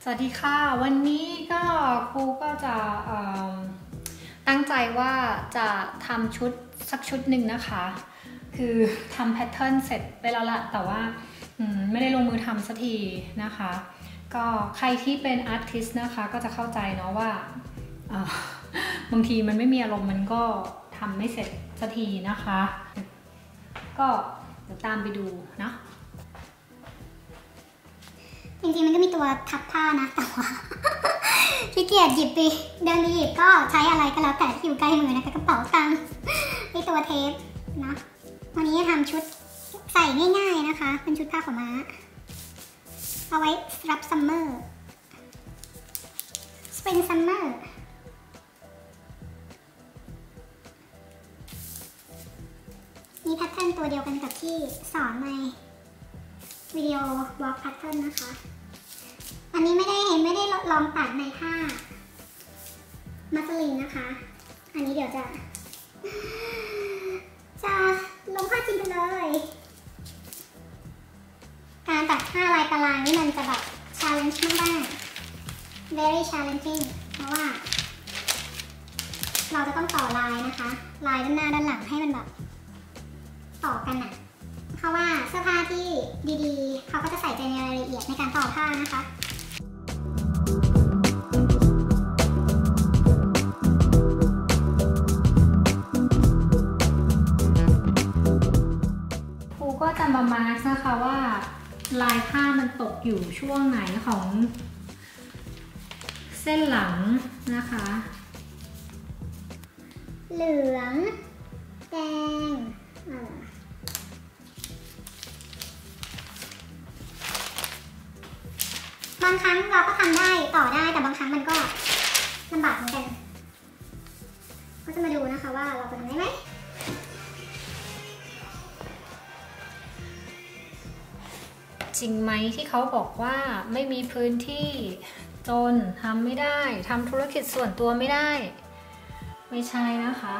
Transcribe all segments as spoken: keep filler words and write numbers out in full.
สวัสดีค่ะวันนี้ก็ครูก็จะตั้งใจว่าจะทำชุดสักชุดหนึ่งนะคะคือทำแพทเทิร์นเสร็จไปแล้วละแต่ว่าไม่ได้ลงมือทำสักทีนะคะก็ใครที่เป็นอาร์ติสต์นะคะก็จะเข้าใจเนาะว่าบางทีมันไม่มีอารมณ์มันก็ทำไม่เสร็จสักทีนะคะก็เดี๋ยวตามไปดูนะจริงๆมันก็มีตัวทับผ้านะแต่ว่าขี้เกียจหยิบไปเดินไปหยิบก็ใช้อะไรก็แล้วแต่ที่อยู่ใกล้มือนะคะกระเป๋าตังค์มีตัวเทปนะวันนี้จะทำชุดใส่ง่ายๆนะคะเป็นชุดผ้าขาวม้าเอาไว้รับซัมเมอร์สปริงซัมเมอร์มีแพทเทิร์นตัวเดียวกันกับที่สอนในวิดีโอวอล์กแพทเทิร์นนะคะอันนี้ไม่ได้เห็นไม่ได้ลองตัดในผ้ามัสลินนะคะอันนี้เดี๋ยวจะจะลงผ้าจริงไปเลยการตัดผ้าลายตารางนี่มันจะแบบ challenge มากๆ very challenging เพราะว่าเราจะต้องต่อลายนะคะลายด้านหน้าด้านหลังให้มันแบบต่อกันอะเพราะว่าเสื้อผ้าที่ดีๆเขาก็จะใส่ใจในรายละเอียดในการต่อผ้านะคะครูก็จะมามาร์คนะคะว่าลายผ้ามันตกอยู่ช่วงไหนของเส้นหลังนะคะเหลืองแดงบางครั้งเราก็ทำได้ต่อได้แต่บางครั้งมันก็ลำบากเหมือนกันก็จะมาดูนะคะว่าเราจะทำได้ไหมจริงไหมที่เขาบอกว่าไม่มีพื้นที่จนทำไม่ได้ทำธุรกิจส่วนตัวไม่ได้ไม่ใช่นะคะ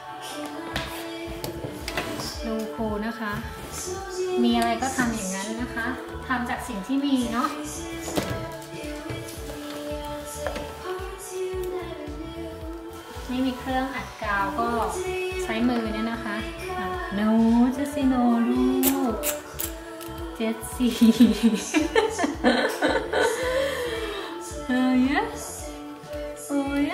ดูครูนะคะมีอะไรก็ทำอย่างนั้นนะคะทำจากสิ่งที่มีเนาะไม่มีเครื่องอัดกาวก็ใช้มือเนี่ยนะคะโน้เจสซี่โนลูกเจสซี่เฮ้ยโอ้ย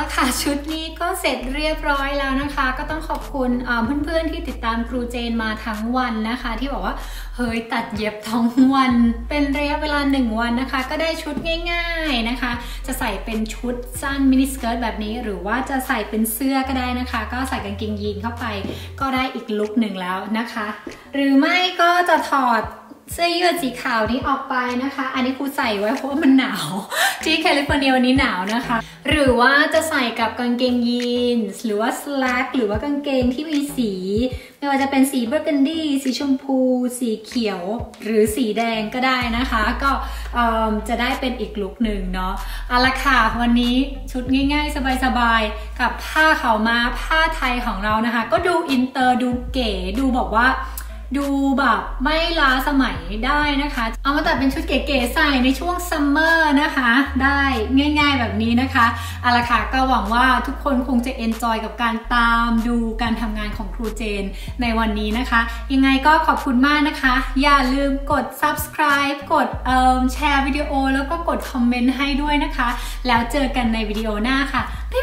ค่ะชุดนี้ก็เสร็จเรียบร้อยแล้วนะคะก็ต้องขอบคุณเพื่อนๆที่ติดตามครูเจนมาทั้งวันนะคะที่บอกว่าเฮ้ยตัดเย็บทั้งวันเป็นระยะเวลาหนึ่งวันนะคะก็ได้ชุดง่ายๆนะคะจะใส่เป็นชุดสั้นมินิสเกิร์ตแบบนี้หรือว่าจะใส่เป็นเสื้อก็ได้นะคะก็ใส่กางเกงยีนเข้าไปก็ได้อีกลุคหนึ่งแล้วนะคะหรือไม่ก็จะถอดเสื้อยืดสีขาวนี้ออกไปนะคะอันนี้ครูใส่ไว้เพราะว่ามันหนาวที่แคลิฟอร์เนียวันนี้หนาวนะคะหรือว่าจะใส่กับกางเกงยีนส์หรือว่าสแล็กหรือว่ากางเกงที่มีสีไม่ว่าจะเป็นสีเบอร์กันดี้สีชมพูสีเขียวหรือสีแดงก็ได้นะคะก็จะได้เป็นอีกลุคหนึ่งเนาะเอาละค่ะวันนี้ชุดง่ายๆสบายๆกับผ้าขาวม้าผ้าไทยของเรานะคะก็ดูอินเตอร์ดูเก๋ดูบอกว่าดูแบบไม่ล้าสมัยได้นะคะเอามาตัดเป็นชุดเก๋ๆใส่ในช่วงซัมเมอร์นะคะได้ง่ายๆแบบนี้นะคะเอาละค่ะก็หวังว่าทุกคนคงจะเอนจอยกับการตามดูการทำงานของครูเจนในวันนี้นะคะยังไงก็ขอบคุณมากนะคะอย่าลืมกด ซับสไครบ์ กดเอ่อแชร์วิดีโอแล้วก็กดคอมเมนต์ให้ด้วยนะคะแล้วเจอกันในวิดีโอหน้าค่ะ